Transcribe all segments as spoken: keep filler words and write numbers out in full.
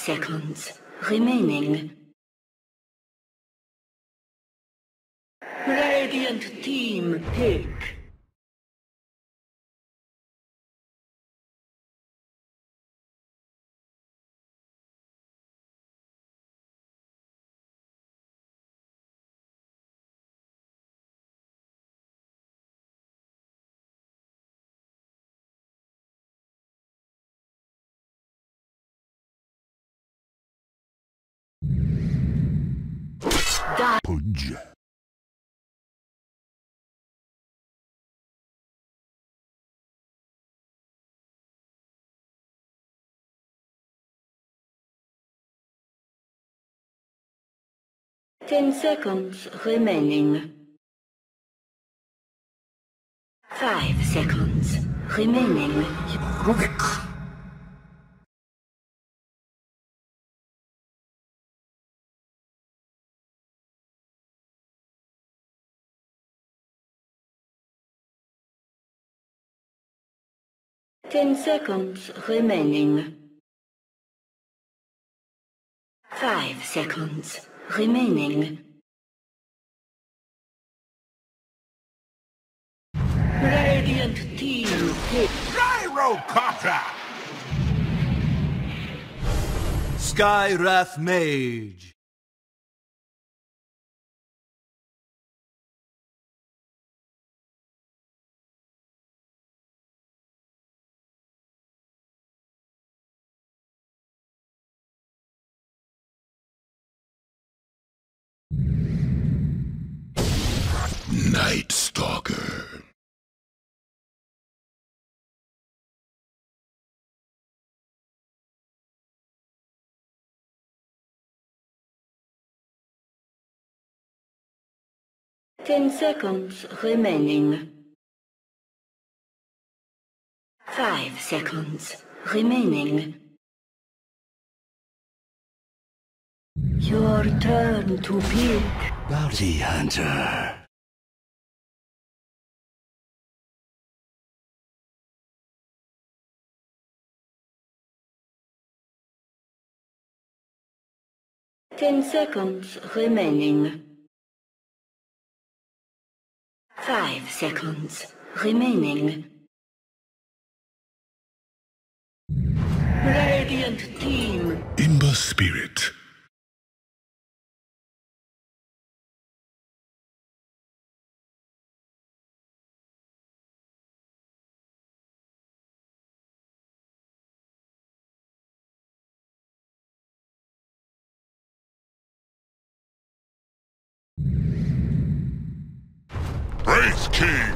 seconds remaining. Radiant team pick. Pudge. Ten seconds remaining. Five seconds remaining. Rubik. Ten seconds remaining. Five seconds remaining. Radiant team hit. Gyrocopter! Skywrath Mage. Night Stalker. Ten seconds remaining. Five seconds remaining. Your turn to pick. Bounty Hunter. Ten seconds remaining. Five seconds remaining. Radiant team. Imba Spirit. Wraith King!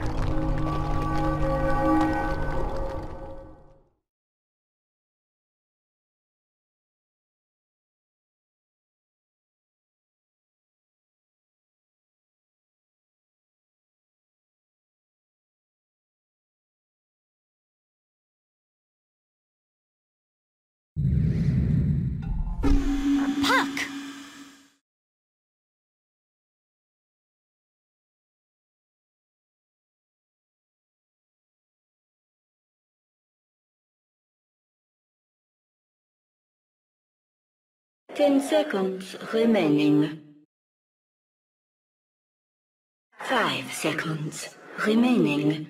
Puck! Ten seconds remaining. Five seconds remaining.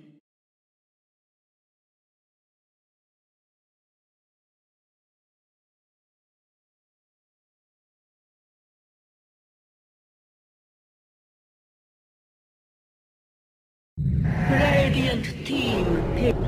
Radiant team pick.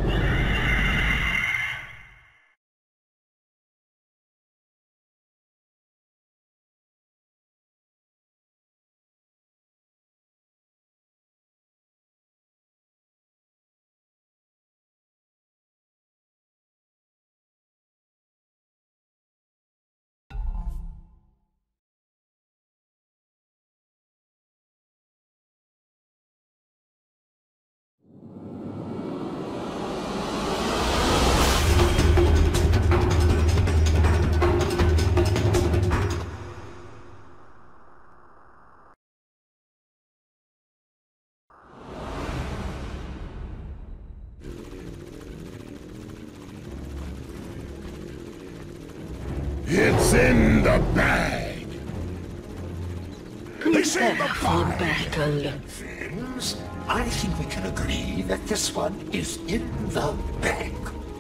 It's in the bag. Prepare for battle. Friends, I think we can agree that this one is in the bag.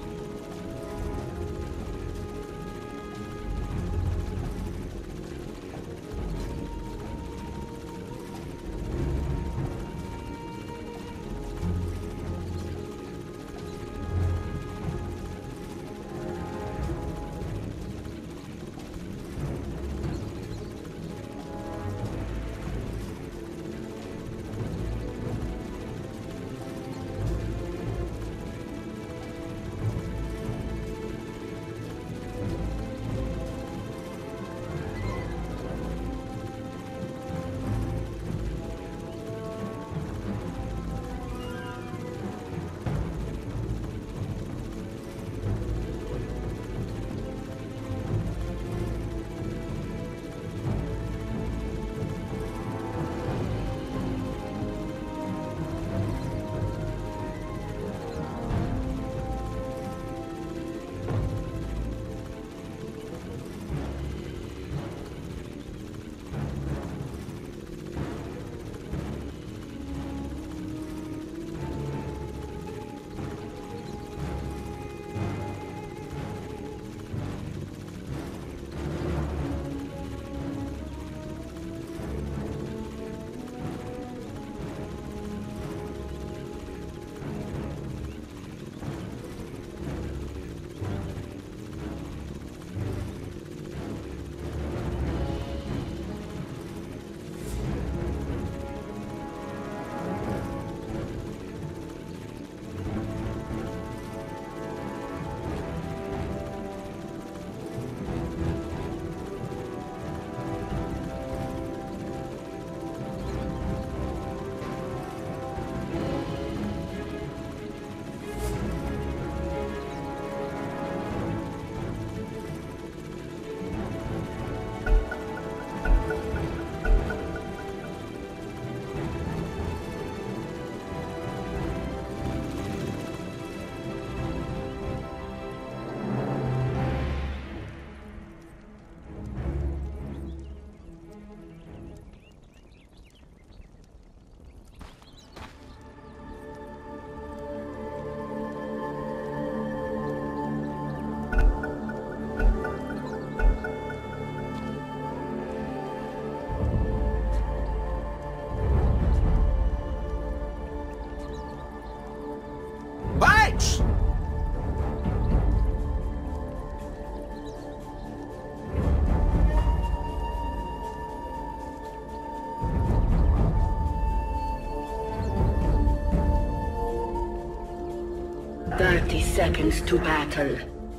Thirty seconds to battle.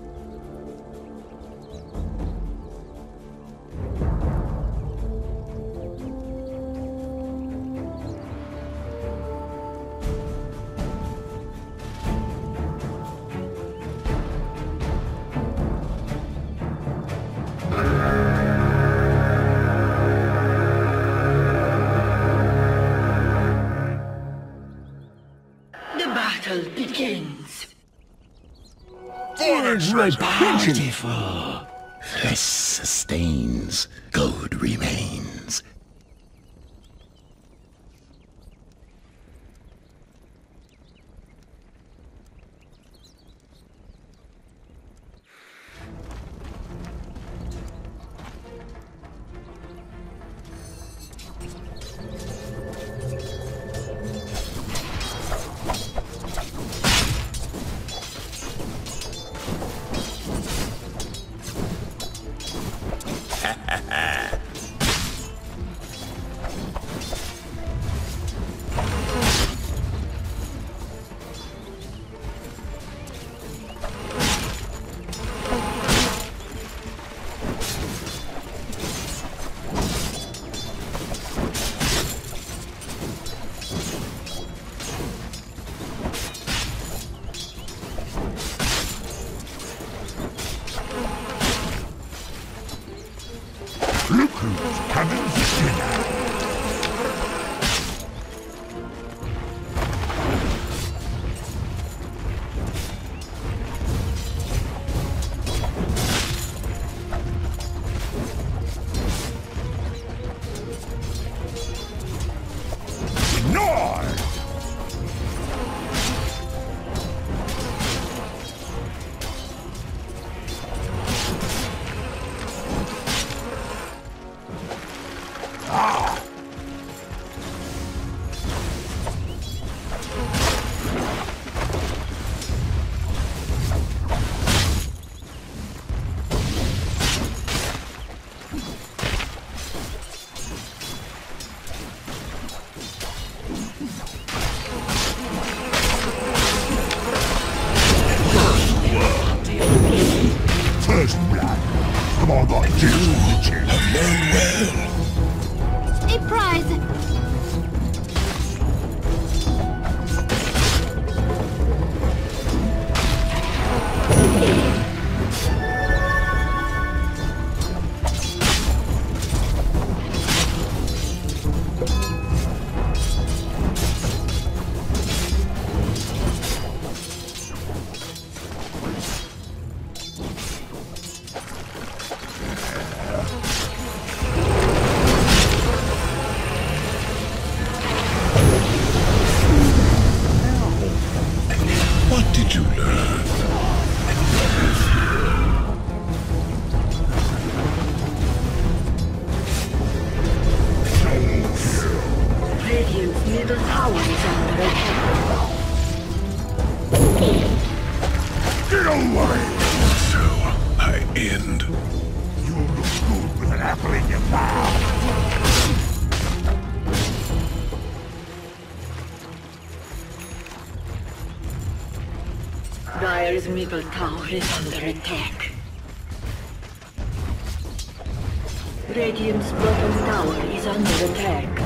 The battle begins. Words my plentiful. Flesh sustains, gold remains. have learned well. A prize. What did you learn? Radiant's middle tower is under attack. Get away! So I end. You look good with an apple in your mouth. Dire's middle tower is under attack. Radiant's bottom tower is under attack.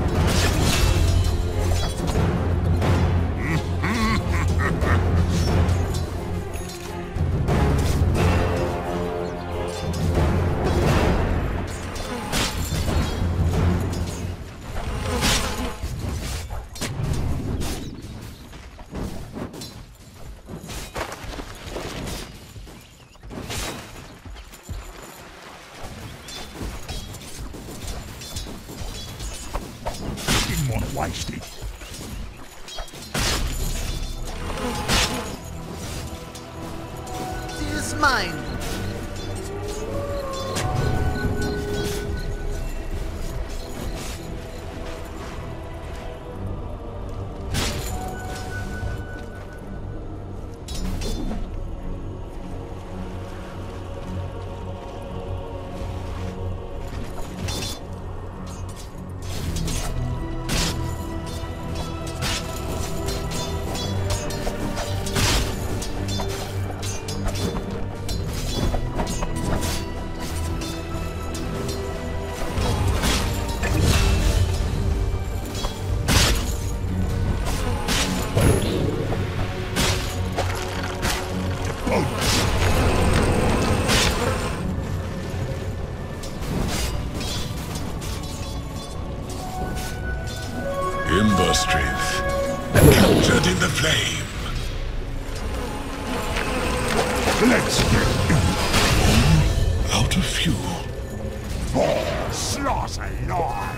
Didn't want to waste it. Is mine. Ember strength. Captured in the flame. Let's get Out of fuel. four slots alive.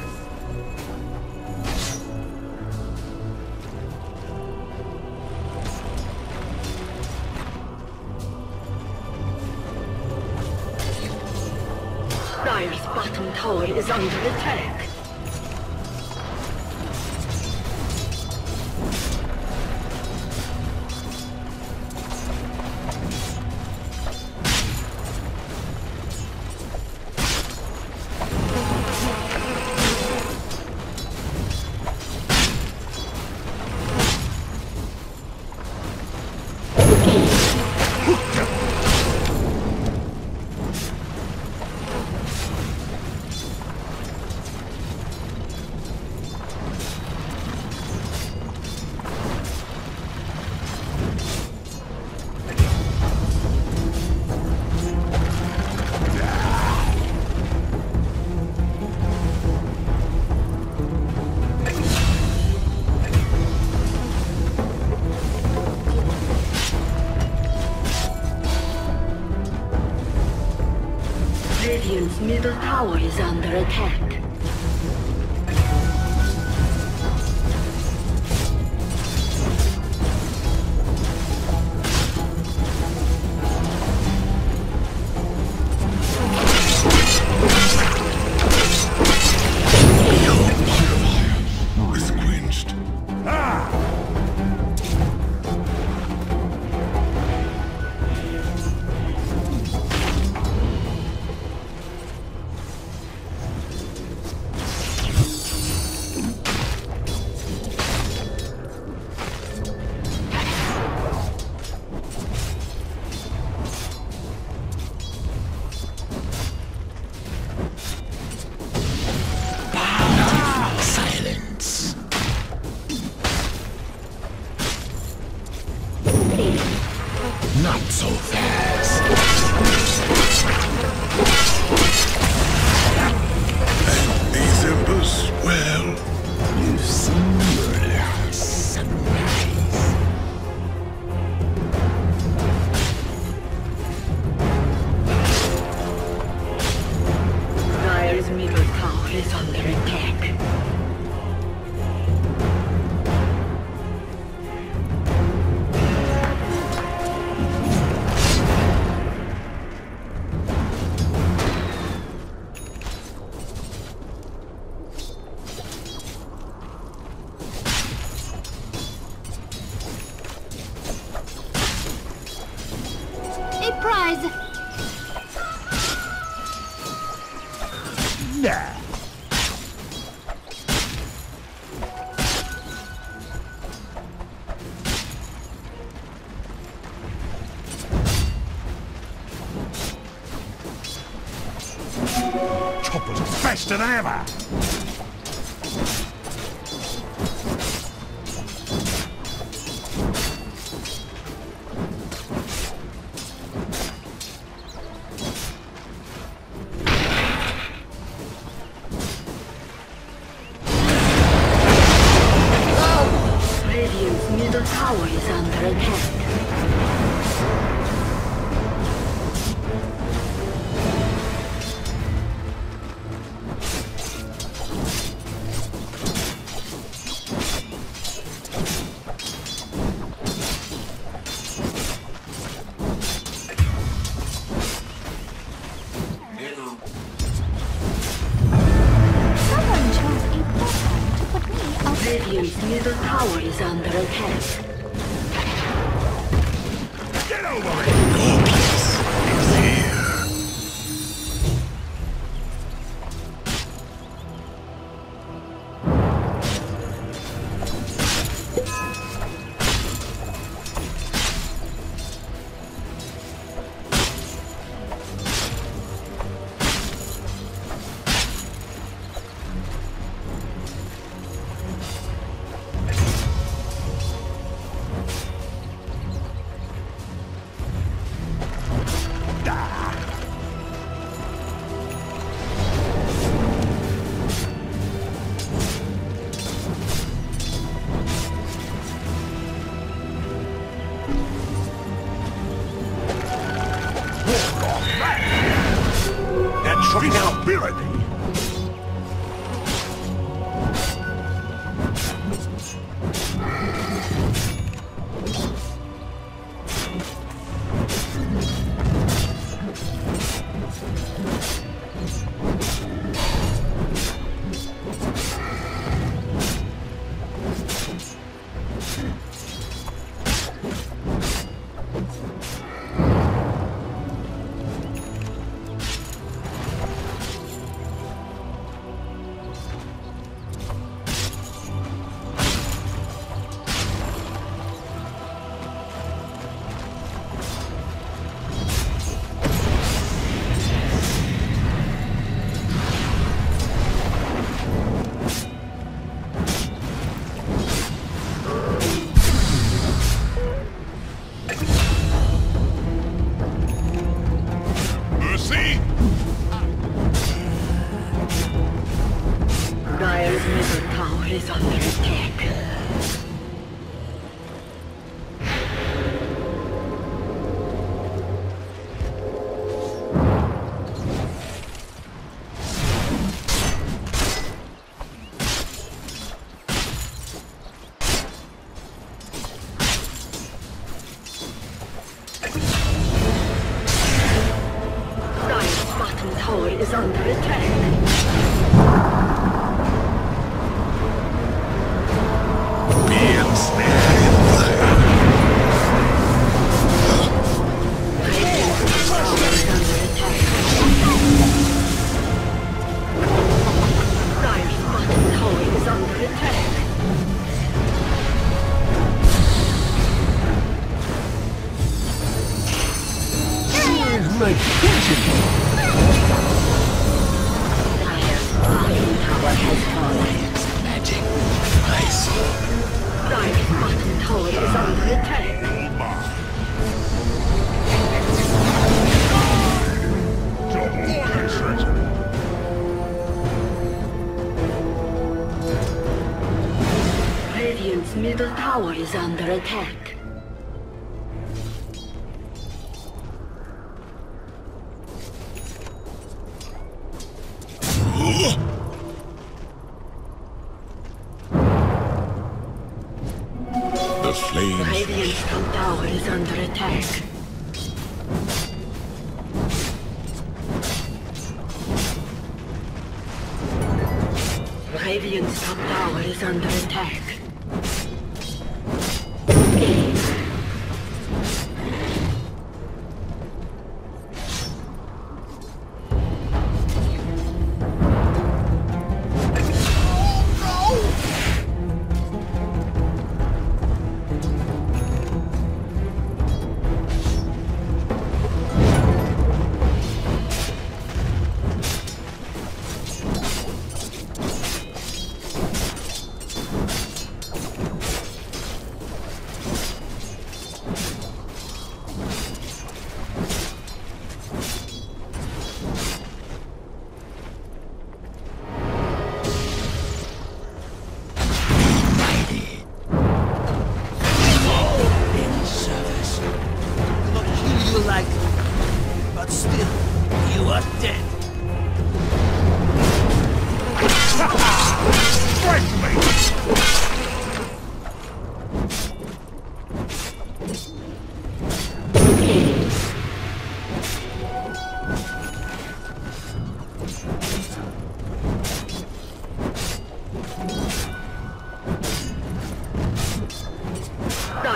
Dire's bottom tower is under attack. Radiant's middle tower is under attack. Is quenched. Surprise! Nah. Choppers faster than ever. Radiant's middle tower is under attack. Someone chose a portal to put me out of Radiant's middle tower is under attack. Get over it. Your place is here. That's trainability. Mercy? Dire's middle tower is under attack. Dire's bottom tower is under attack. Be ensnared in fire. Radiant's tower is under attack. Dire's bottom tower is under attack. My kitchen. Dire's bottom tower has fallen. Magic. Ice. Dire's bottom tower is under attack. Double headshot. Radiant's middle tower is under attack. The flames. Radiant's top tower is under attack. Radiant's top tower is under attack.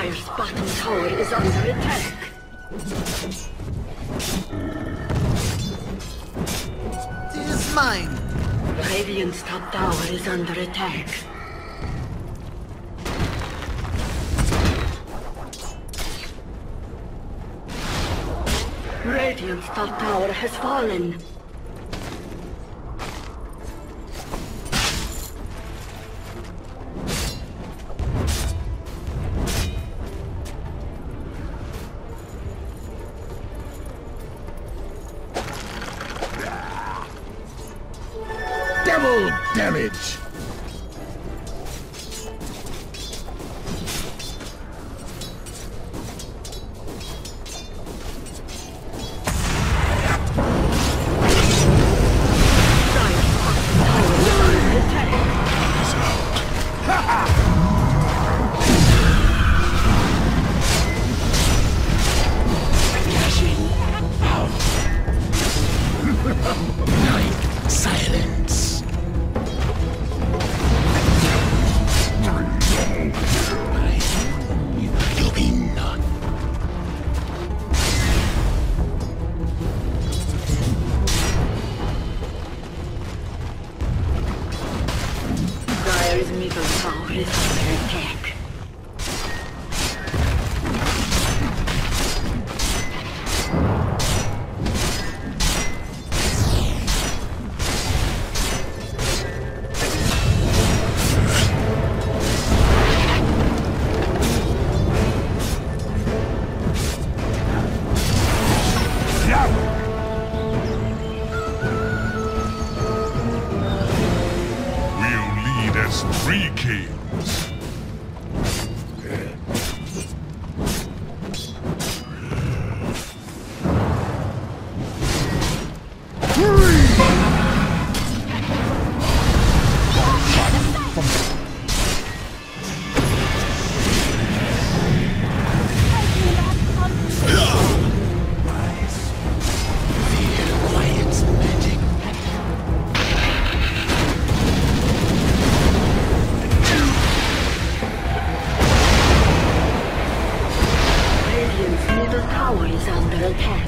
Dire's bottom tower is under attack. It is mine. Radiant's top tower is under attack. Radiant's top tower has fallen. Double damage! Silence. You'll be none. Dire's middle tower is under attack. Three kings. Tower is under attack.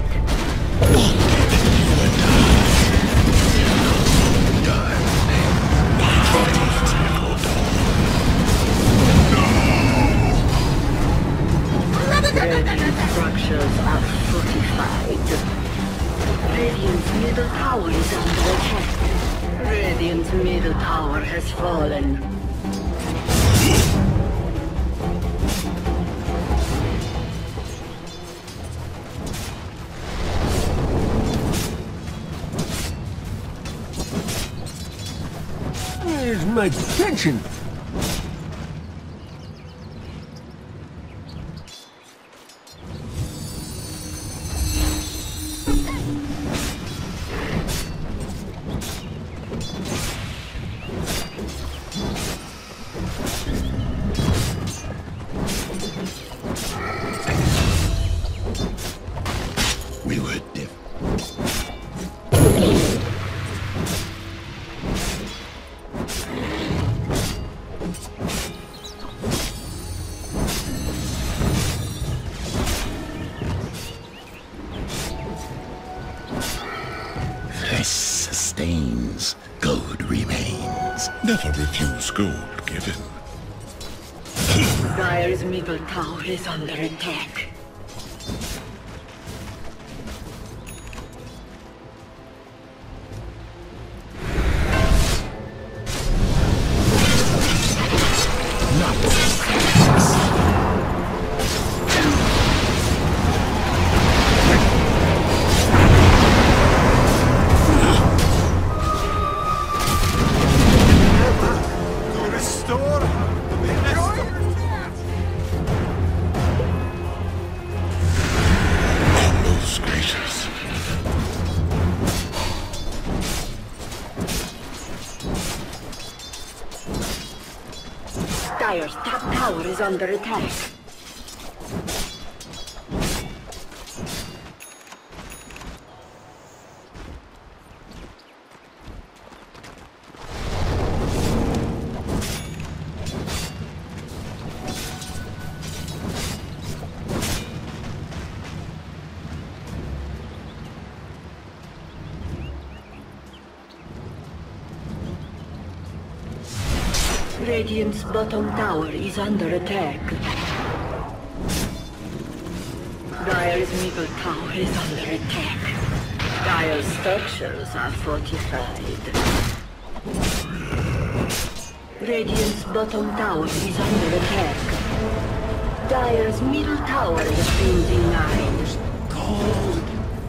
Radiant structures are fortified. Radiant's middle tower is under attack. Radiant's middle tower has fallen. Where's my pension? We were diff. Flesh sustains, gold remains. Never refuse gold given. Dire's middle tower is under attack. Dire's top tower is under attack. Radiant's bottom tower is under attack. Dire's middle tower is under attack. Dire's structures are fortified. Radiant's bottom tower is under attack. Dire's middle tower has been denied. Cold.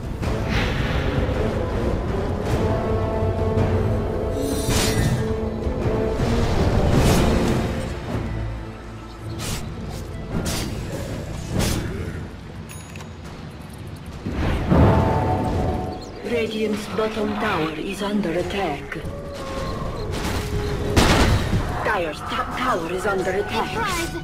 Radiant's bottom tower is under attack. Dire's top tower is under attack. Surprise!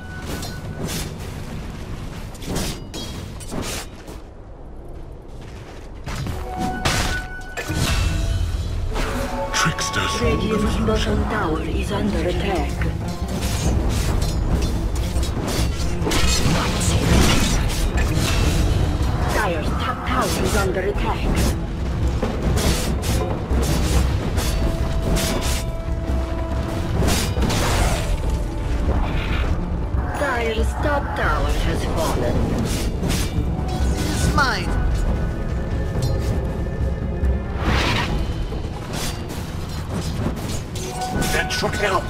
Tricksters rule the Radiant's future. bottom tower is under attack. Dire's top tower is under attack. Dire's top tower has fallen. It's mine. That should help.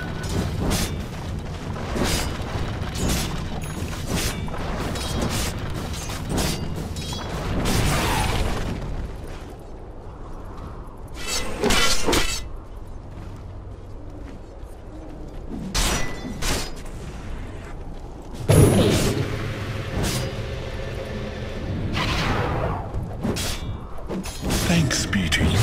Thanks be to you.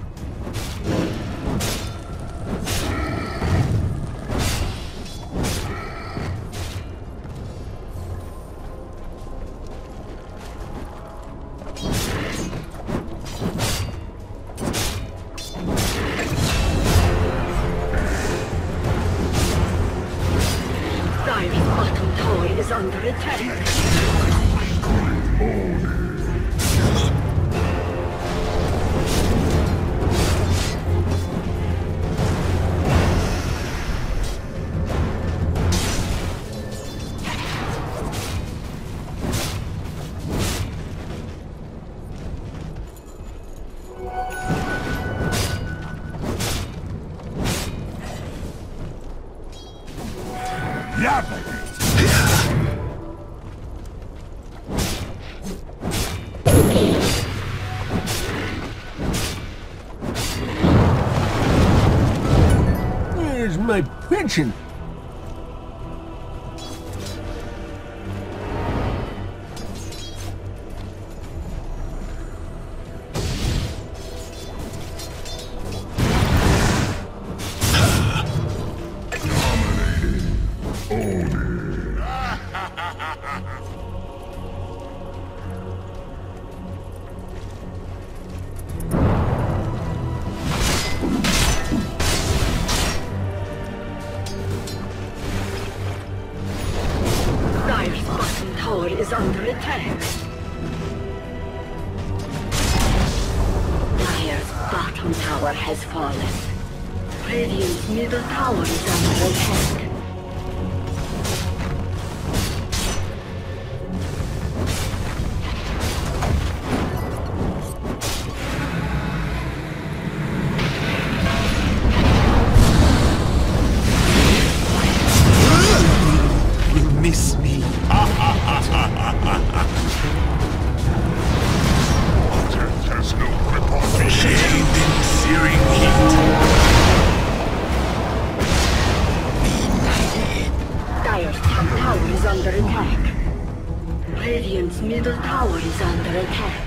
Dire's bottom tower is under attack. Yeah, baby. Where's my pension? Dire's bottom tower is under attack. Dire's bottom tower has fallen. Radiant's middle tower is under attack. You miss me. Death has no grip on me. Shade in searing heat. Dire's top tower is under attack. Radiant's middle tower is under attack.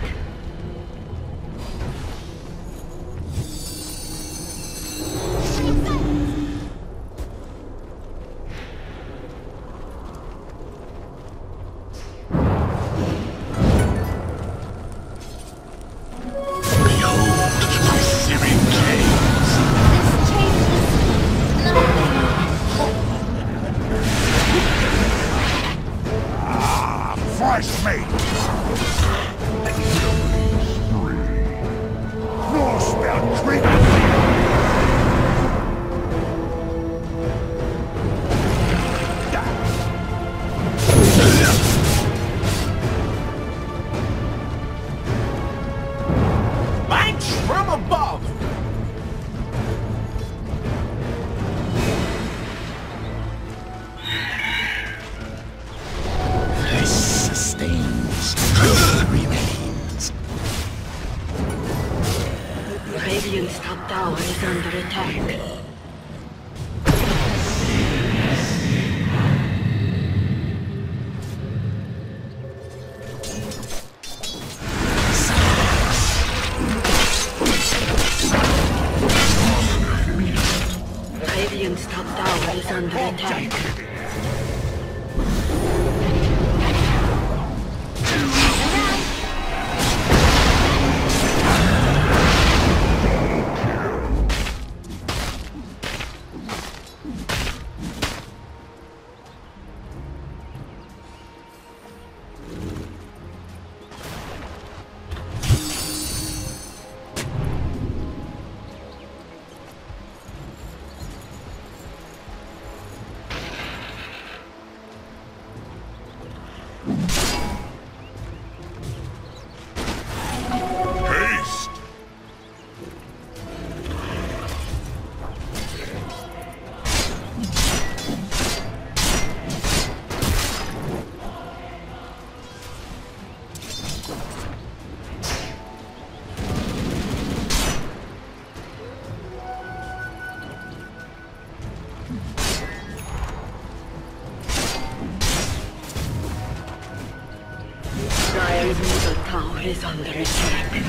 Behold my searing gaze. This changes nothing. Fresh meat. More spell treatment. attack. Radiant's top tower is under attack. Haste! Dire's middle tower is under attack.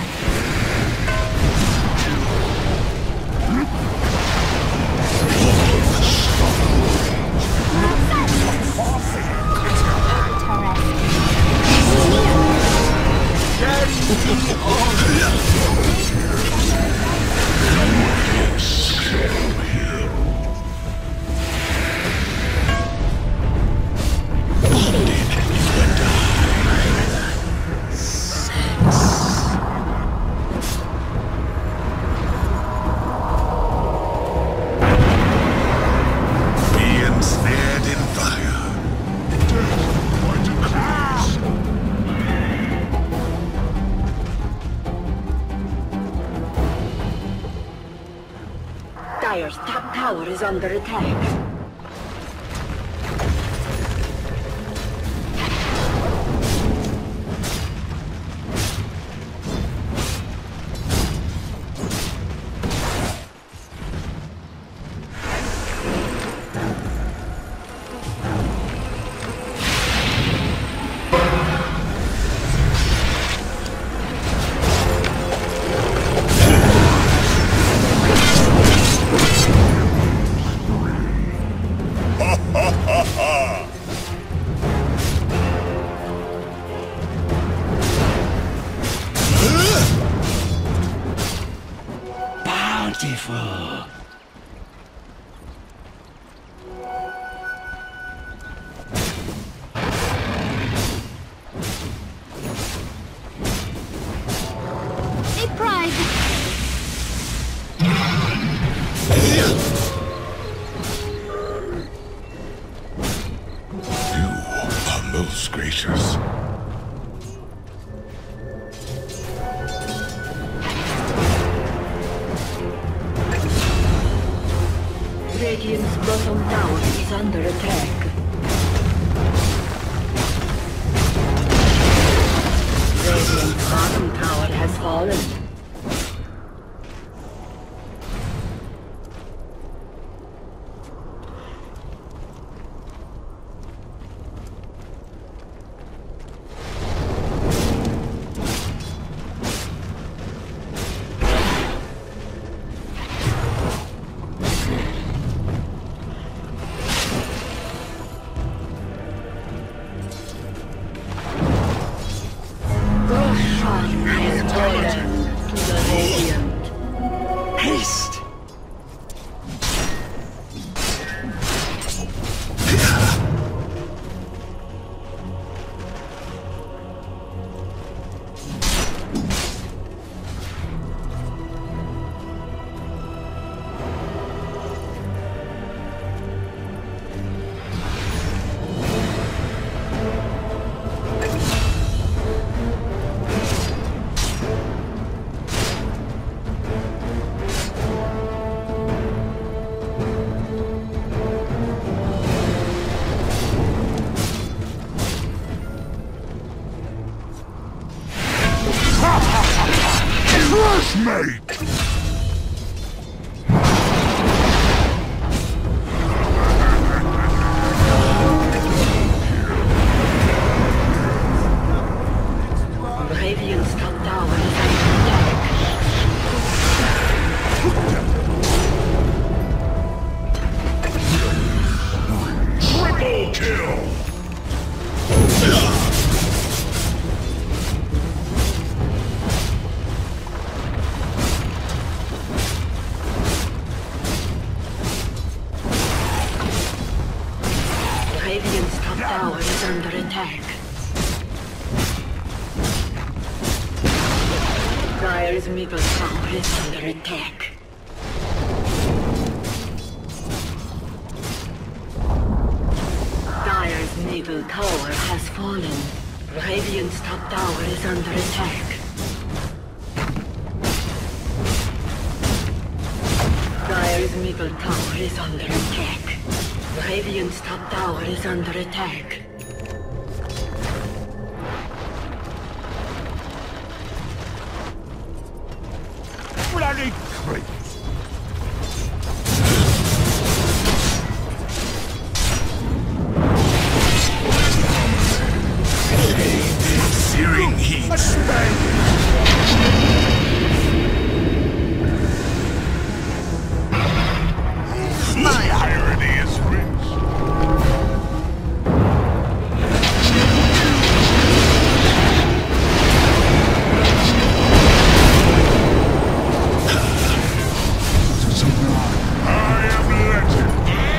Be ensnared in fire. Death by decrees. Dire's top tower is under attack. Bountiful. A prize. You are most gracious. Radiant's bottom tower is under attack. Radiant's bottom tower has fallen. Roshan has fallen. kill! Radiant's top tower is under attack. Dire's middle tower is under attack. Dire's middle tower has fallen. Radiant's top tower is under attack. Dire's middle tower is under attack. Radiant's top tower is under attack. Bloody creep! Searing heat. My irony is rich. I am legend.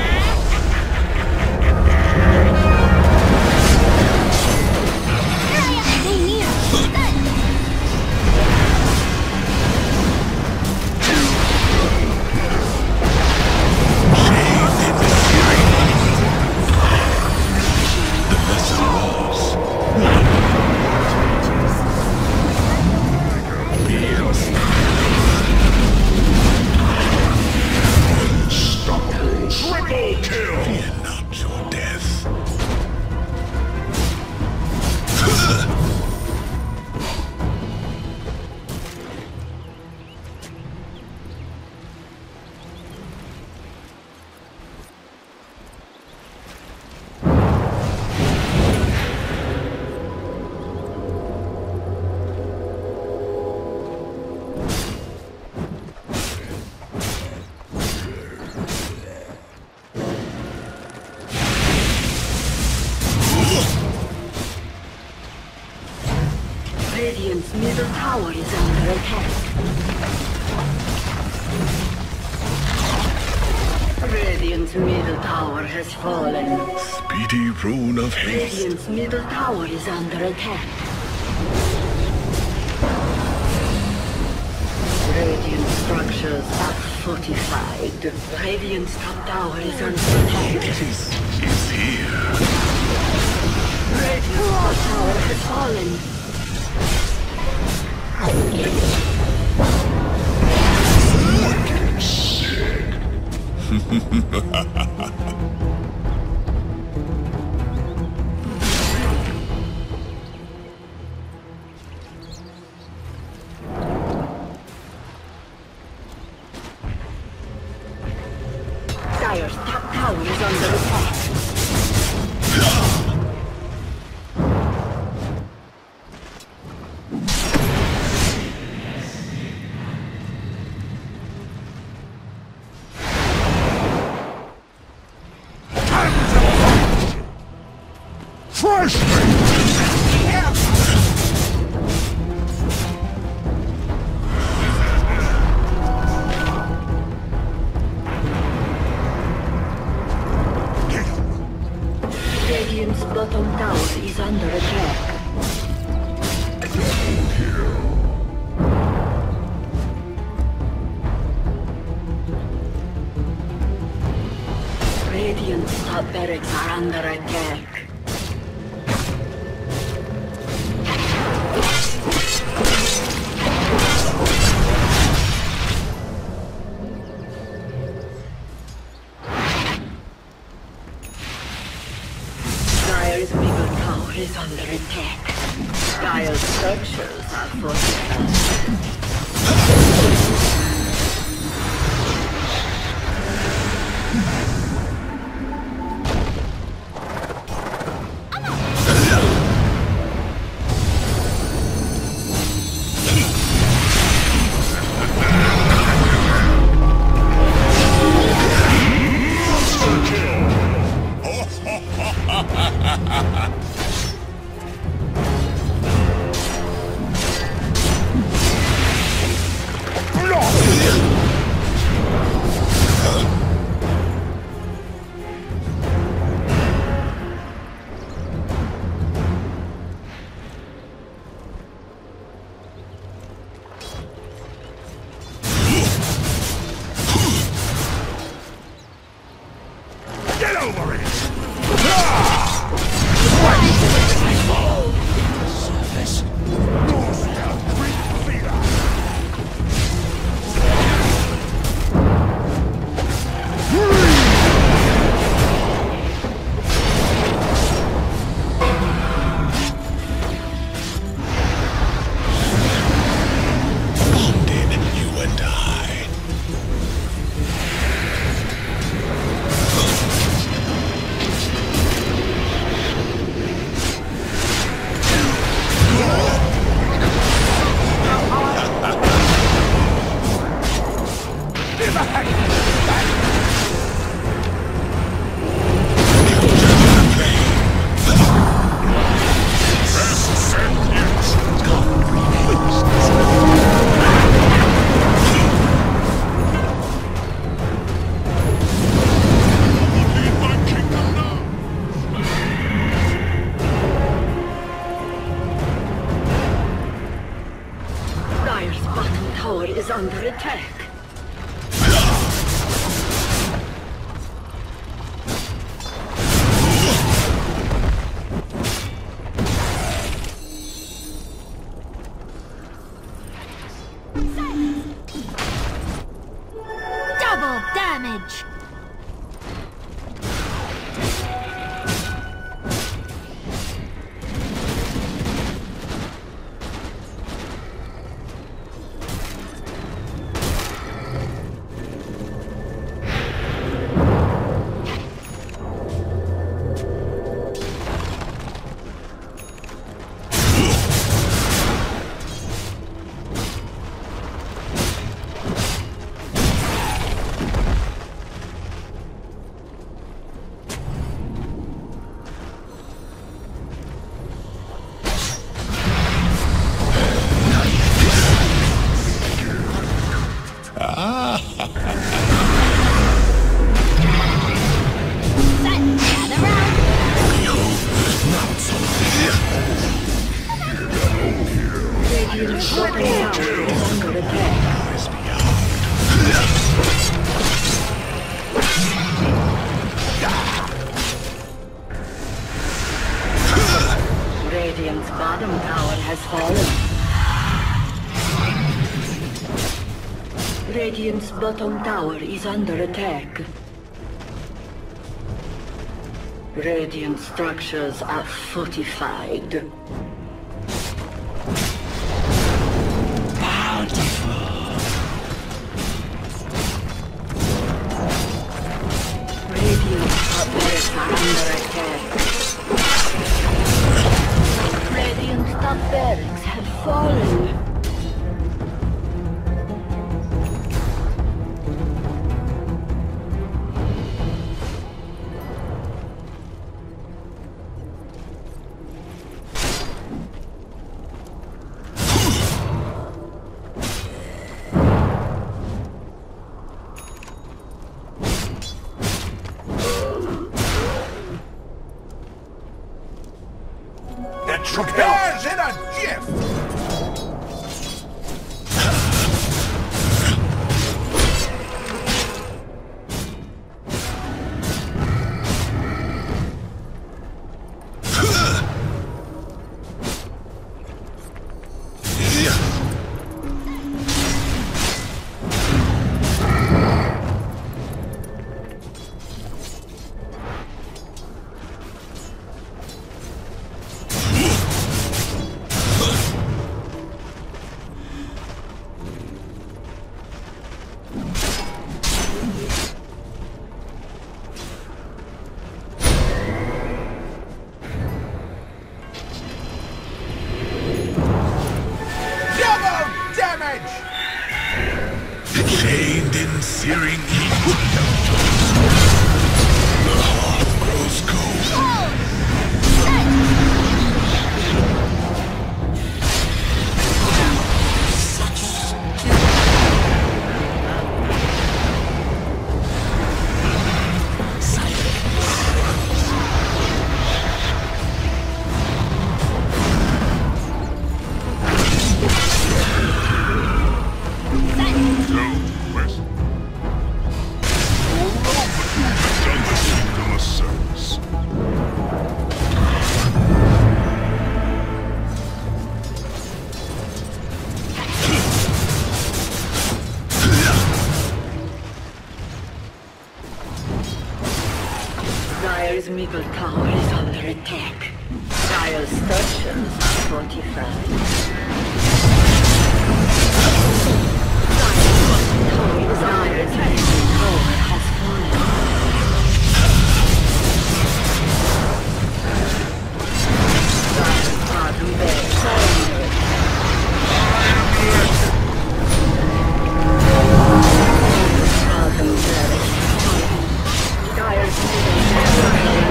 Triple kill! Fear not your death. Radiant's middle tower is under attack. Radiant's middle tower has fallen. Speedy rune of haste. Radiant's middle tower is under attack. Radiant structures are fortified. Radiant's top tower is under attack. Peace is here. Radiant's top tower has fallen. Dire's top tower is under attack. Fresh meat! Radiant's bottom tower is under attack. Radiant's top barracks are under attack. Dire's middle tower is under attack. Dire's structures are fortified. Monster kill! over it! Surface. Bonded, you and I. Dire's bottom tower is under attack. Double damage! Radiant's bottom tower is under attack. Radiant's bottom tower has fallen. Radiant's bottom tower is under attack. Radiant structures are fortified. Radiant's top barracks are under attack. Radiant's top barracks have fallen. Repairs in a jiff! Dire's middle tower is under attack. Dire's structures are fortified. Dire's middle tower has fallen. Dire's bottom barracks are under attack. Bottom barracks fallen. Dire's middle tower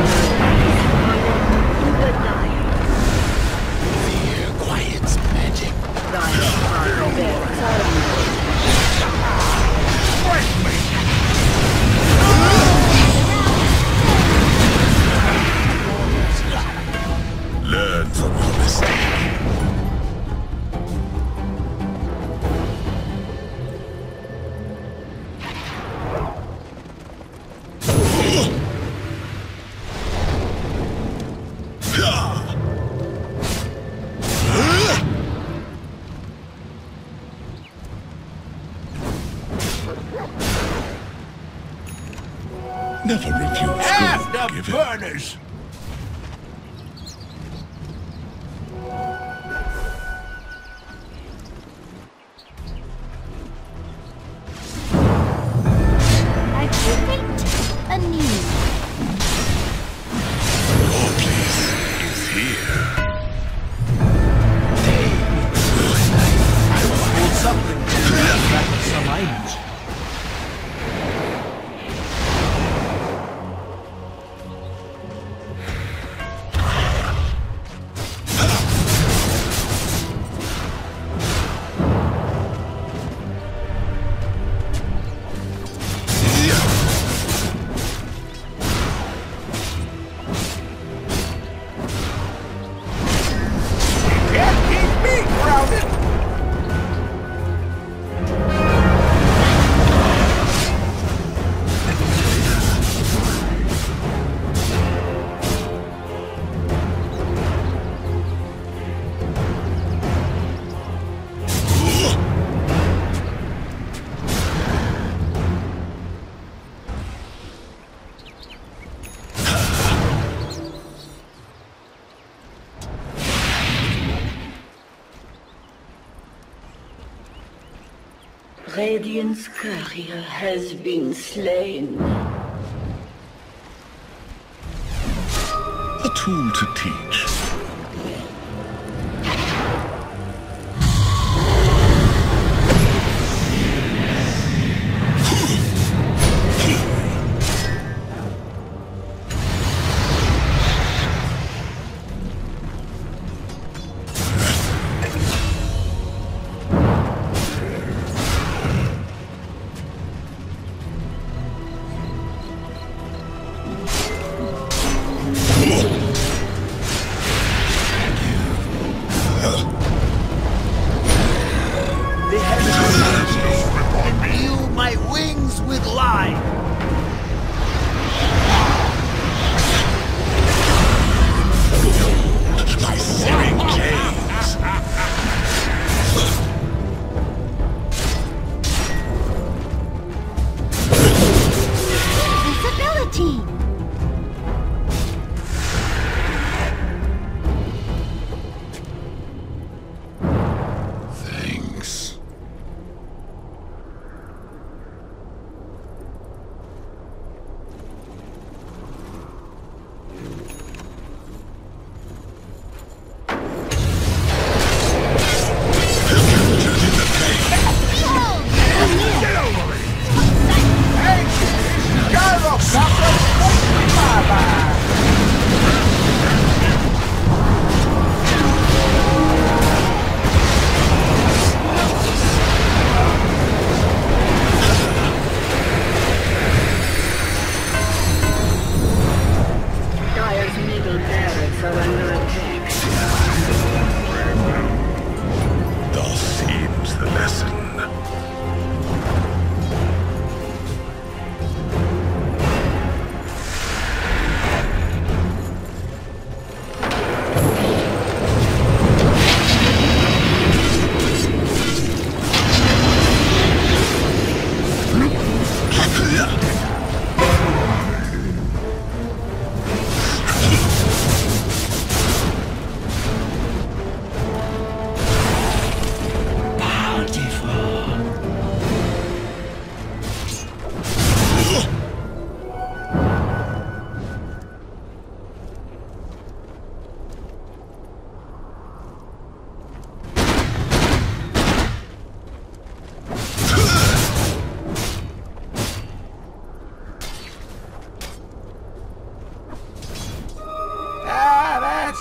the Dire. Fear quiets magic. Dire's bottom barracks are under attack. Learn from your mistake. Never refuse good given. Burners! Activate anew. Your place is here. Hold something to back with some items. Radiant's courier has been slain. A tool to teach. Imbue my wings with life! My searing gaze. Visibility. Thanks. Dire's middle barracks are under attack. Thus ends the lesson.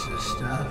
That's the stuff.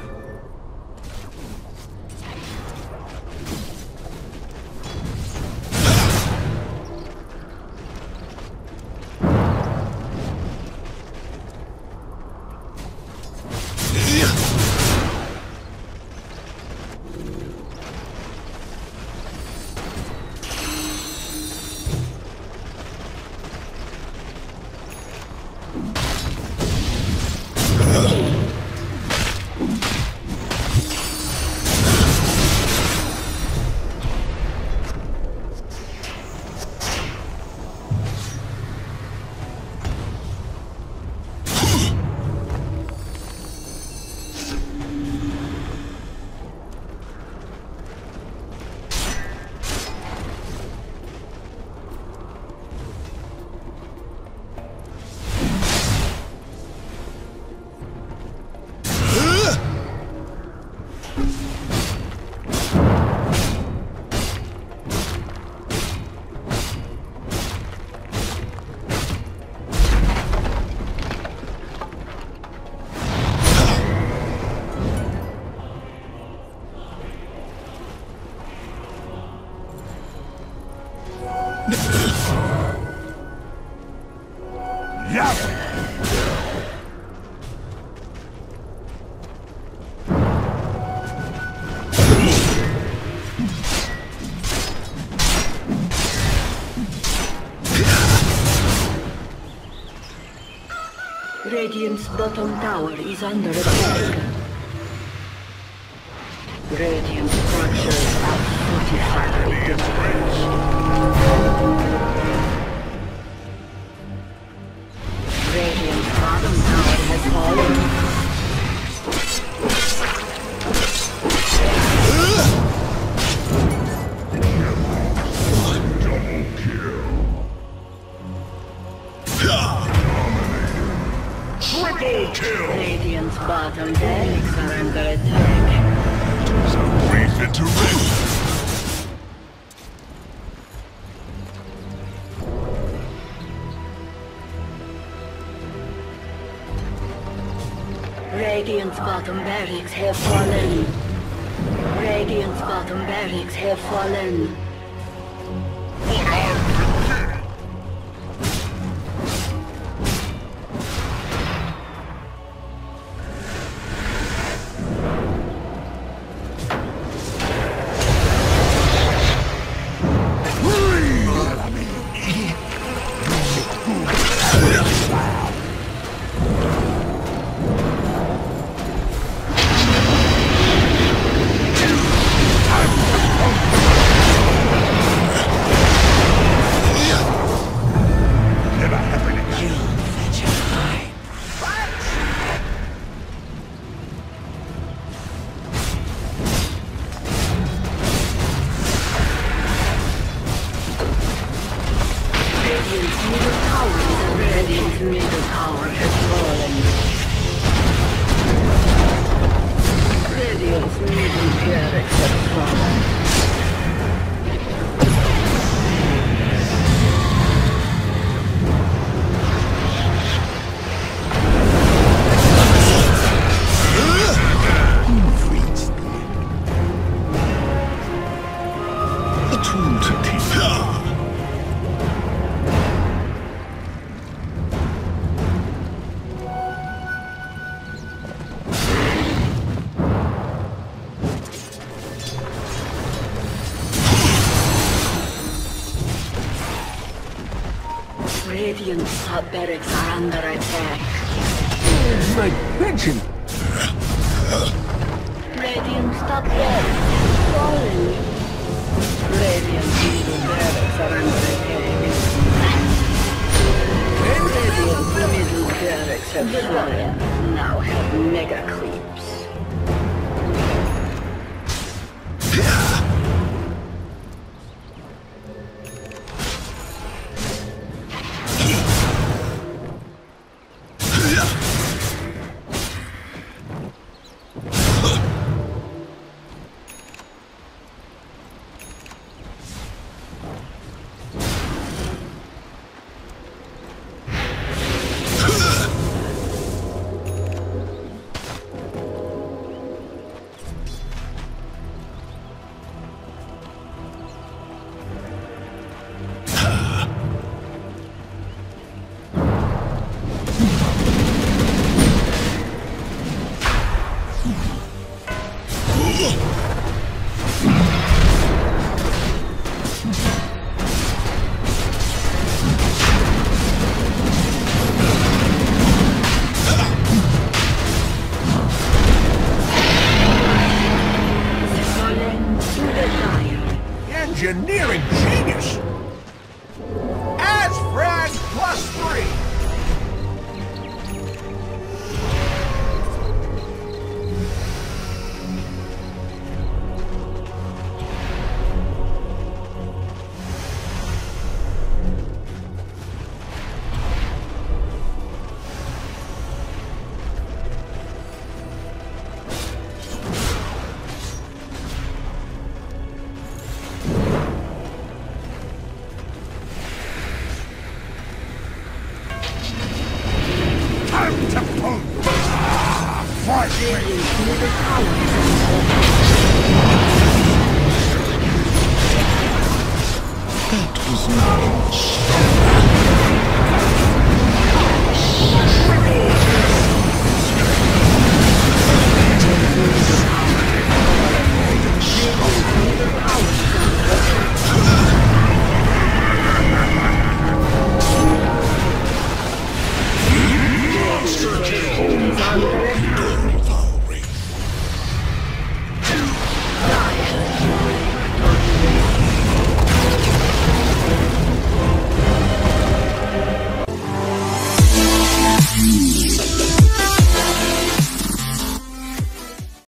Radiant's bottom tower is under attack. Radiant structures are fortified. Radiant's bottom tower has fallen. Radiant's bottom decks are under attack. Some reason to rest. Radiant's bottom barracks have fallen. Radiant's bottom barracks have fallen. Radiant sub-barracks are under attack. Where's my pension? Radiant sub-barracks have fallen. Radiant middle barracks are under attack. Radiant middle barracks have fallen. Now have mega creeps. engineering genius! Asfrag plus three! Time to pull! Ah, finally! Radiant's middle tower is under attack. That was not